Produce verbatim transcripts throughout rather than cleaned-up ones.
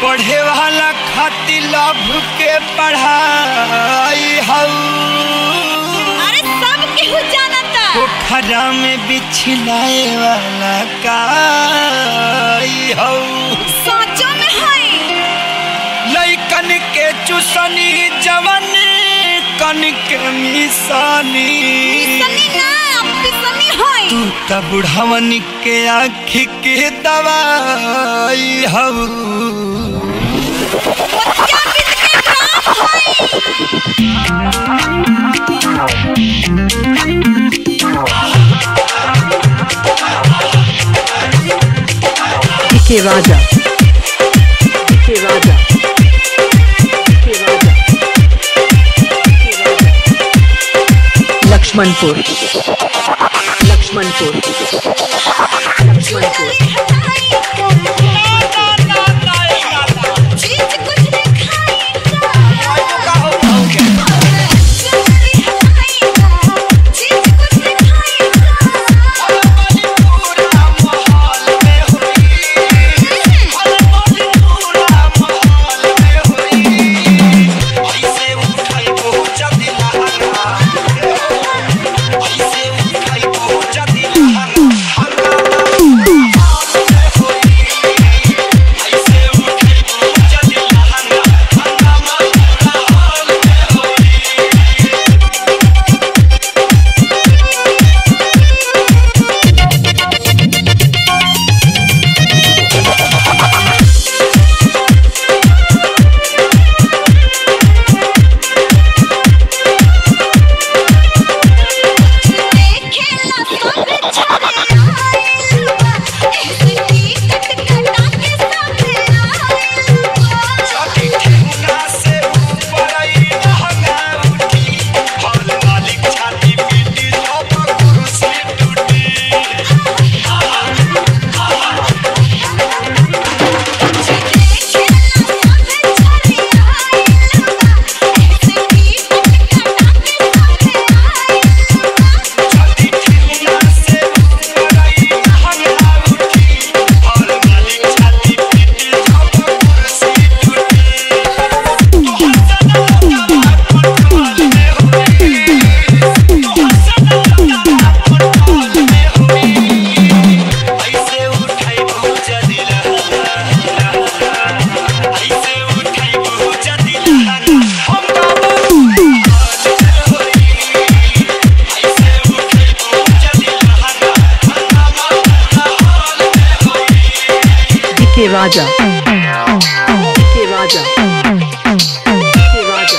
पढ़े वाला खातिर लाभ के पढ़ाई हऊ। अरे सब केहू जानता। पोखरा में बिछलाए वाला काई हऊ। सोचो में है लइकन के चुसनी जवन कन के मिसानी। मिसनी ना पिसनी है। तू त बुढ़ावन के आँखी के दवाई हऊ। के राजा के राजा के राजा लक्ष्मणपुर लक्ष्मणपुर लक्ष्मणपुर के राजा के राजा के राजा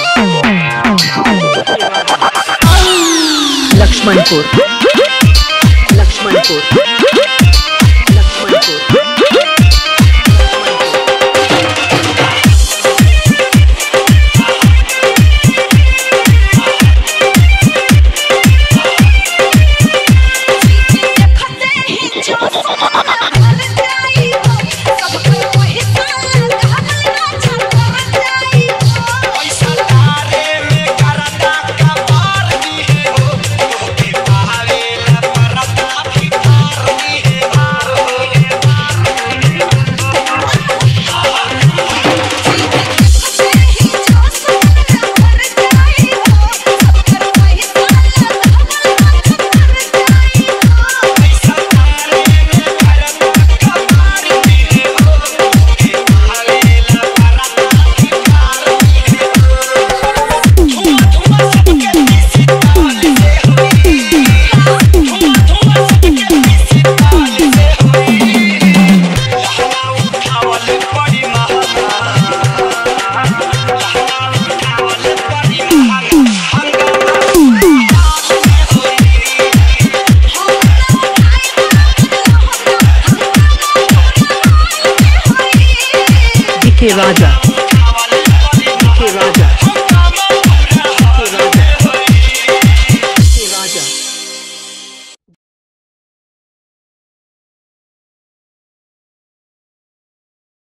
लक्ष्मणपुर लक्ष्मणपुर लक्ष्मणपुर के राजा।